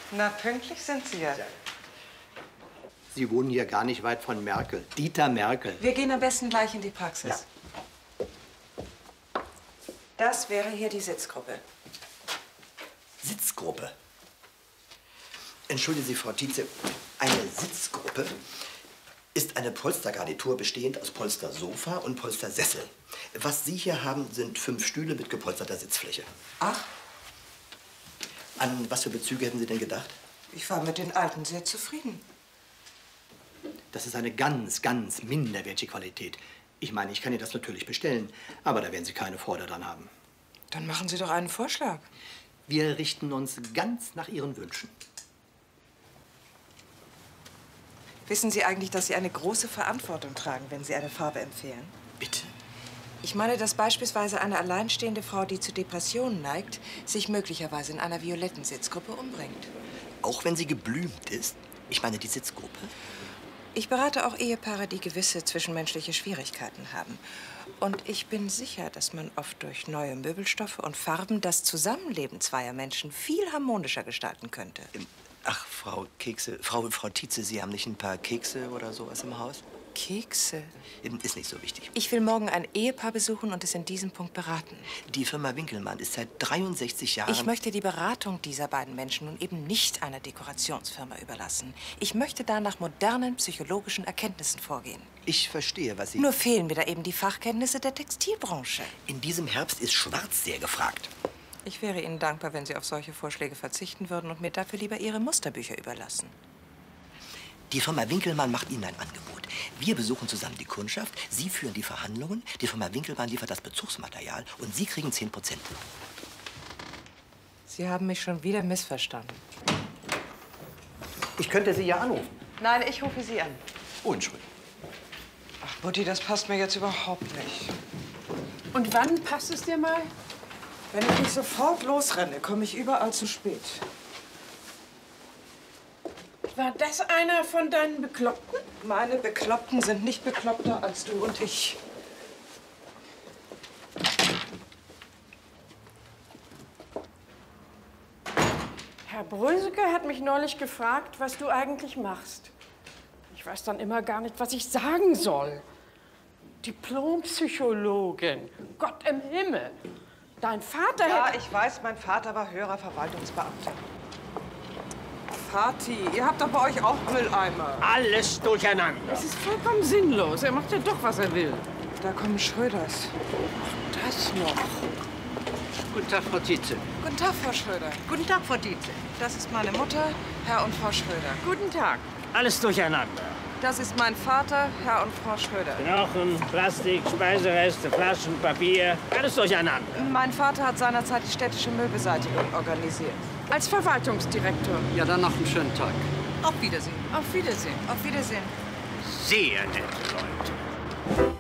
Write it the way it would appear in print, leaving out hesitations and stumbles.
Na, pünktlich sind Sie ja. Sie wohnen hier gar nicht weit von Merkel. Dieter Merkel. Wir gehen am besten gleich in die Praxis. Ja. Das wäre hier die Sitzgruppe. Sitzgruppe? Entschuldigen Sie, Frau Tietze, eine Sitzgruppe ist eine Polstergarnitur bestehend aus Polstersofa und Polstersessel. Was Sie hier haben, sind 5 Stühle mit gepolsterter Sitzfläche. Ach? An was für Bezüge hätten Sie denn gedacht? Ich war mit den alten sehr zufrieden. Das ist eine ganz, ganz minderwertige Qualität. Ich meine, ich kann Ihnen das natürlich bestellen, aber da werden Sie keine Freude dran haben. Dann machen Sie doch einen Vorschlag. Wir richten uns ganz nach Ihren Wünschen. Wissen Sie eigentlich, dass Sie eine große Verantwortung tragen, wenn Sie eine Farbe empfehlen? Bitte? Ich meine, dass beispielsweise eine alleinstehende Frau, die zu Depressionen neigt, sich möglicherweise in einer violetten Sitzgruppe umbringt. Auch wenn sie geblümt ist? Ich meine, die Sitzgruppe? Ich berate auch Ehepaare, die gewisse zwischenmenschliche Schwierigkeiten haben. Und ich bin sicher, dass man oft durch neue Möbelstoffe und Farben das Zusammenleben zweier Menschen viel harmonischer gestalten könnte. Ach, Frau Tietze, Sie haben nicht ein paar Kekse oder sowas im Haus? Kekse? Ist nicht so wichtig. Ich will morgen ein Ehepaar besuchen und es in diesem Punkt beraten. Die Firma Winkelmann ist seit 63 Jahren... Ich möchte die Beratung dieser beiden Menschen nun eben nicht einer Dekorationsfirma überlassen. Ich möchte da nach modernen psychologischen Erkenntnissen vorgehen. Ich verstehe, was Sie... Nur fehlen mir da eben die Fachkenntnisse der Textilbranche. In diesem Herbst ist Schwarz sehr gefragt. Ich wäre Ihnen dankbar, wenn Sie auf solche Vorschläge verzichten würden und mir dafür lieber Ihre Musterbücher überlassen. Die Firma Winkelmann macht Ihnen ein Angebot. Wir besuchen zusammen die Kundschaft, Sie führen die Verhandlungen, die Firma Winkelmann liefert das Bezugsmaterial und Sie kriegen 10%. Sie haben mich schon wieder missverstanden. Ich könnte Sie ja anrufen. Nein, ich rufe Sie an. Oh, Entschuldigung. Ach, Mutti, das passt mir jetzt überhaupt nicht. Und wann passt es dir mal? Wenn ich nicht sofort losrenne, komme ich überall zu spät. War das einer von deinen Bekloppten? Meine Bekloppten sind nicht bekloppter als du und ich. Herr Bröseke hat mich neulich gefragt, was du eigentlich machst. Ich weiß dann immer gar nicht, was ich sagen soll. Diplompsychologin. Gott im Himmel. Dein Vater... Ja, ich weiß, mein Vater war höherer Verwaltungsbeamter. Vati, ihr habt doch bei euch auch Mülleimer. Alles durcheinander. Es ist vollkommen sinnlos. Er macht ja doch, was er will. Da kommen Schröders. Das noch. Guten Tag, Frau Tietze. Guten Tag, Frau Schröder. Guten Tag, Frau Tietze. Das ist meine Mutter, Herr und Frau Schröder. Guten Tag. Alles durcheinander. Das ist mein Vater, Herr und Frau Schröder. Knochen, Plastik, Speisereste, Flaschen, Papier. Alles durcheinander. Mein Vater hat seinerzeit die städtische Müllbeseitigung organisiert. Als Verwaltungsdirektor. Ja, dann noch einen schönen Tag. Auf Wiedersehen. Auf Wiedersehen. Auf Wiedersehen. Sehr nette Leute.